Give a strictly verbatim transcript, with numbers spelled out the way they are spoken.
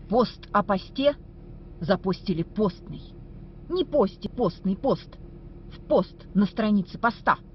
Пост о посте запостили постный. Не посте, постный пост. В пост на странице поста.